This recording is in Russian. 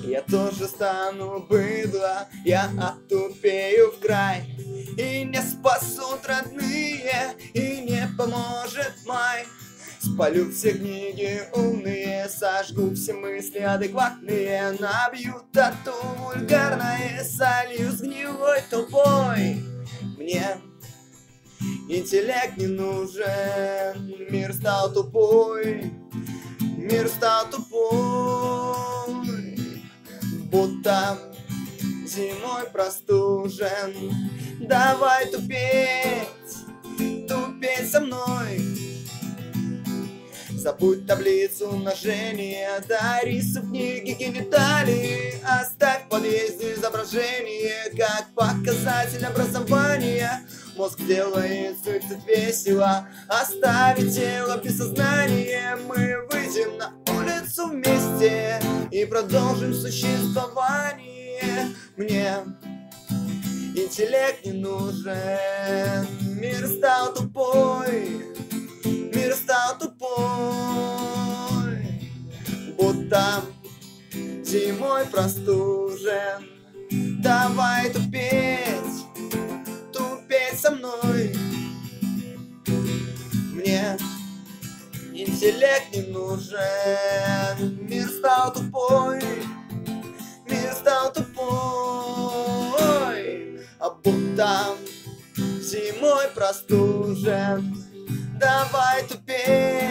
Я тоже стану быдло, я отупею в край. И не спасут родные, и не поможет май. Спалю все книги умные, сожгу все мысли адекватные, набью тату вульгарное, солью с гнилой толпой. Мне интеллект не нужен, мир стал тупой, мир стал тупой, будто зимой простужен. Давай тупеть, тупеть со мной. Забудь таблицу умножения, да рису в книге гениталии. Оставь в подъезде изображение, как показатель образования. Мозг делает суицид весело, оставить тело без сознания. Мы выйдем на улицу вместе и продолжим существование. Мне интеллект не нужен, мир стал тупой, мир стал тупой, будто зимой простужен. Давай тупеть, тупеть со мной. Мне интеллект не нужен, мир стал тупой, мир стал тупой, а будто зимой простужен. Давай тупеть,